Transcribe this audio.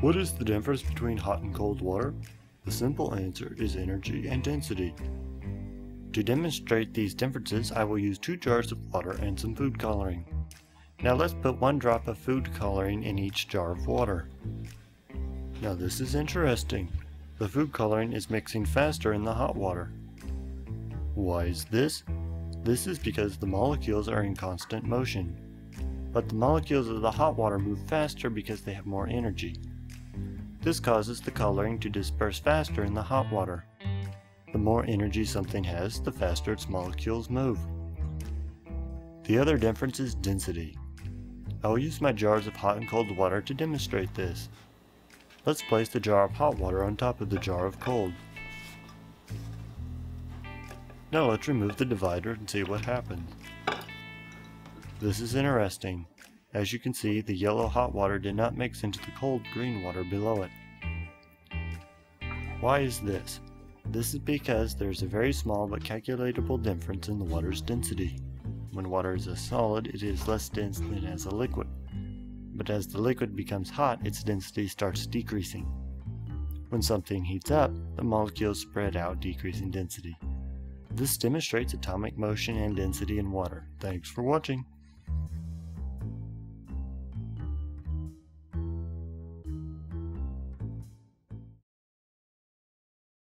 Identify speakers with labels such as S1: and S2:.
S1: What is the difference between hot and cold water? The simple answer is energy and density. To demonstrate these differences, I will use 2 jars of water and some food coloring. Now let's put 1 drop of food coloring in each jar of water. Now this is interesting. The food coloring is mixing faster in the hot water. Why is this? This is because the molecules are in constant motion. But the molecules of the hot water move faster because they have more energy. This causes the coloring to disperse faster in the hot water. The more energy something has, the faster its molecules move. The other difference is density. I will use my jars of hot and cold water to demonstrate this. Let's place the jar of hot water on top of the jar of cold. Now let's remove the divider and see what happens. This is interesting. As you can see, the yellow hot water did not mix into the cold green water below it. Why is this? This is because there is a very small but calculatable difference in the water's density. When water is a solid, it is less dense than as a liquid. But as the liquid becomes hot, its density starts decreasing. When something heats up, the molecules spread out, decreasing density. This demonstrates atomic motion and density in water. Thanks for watching.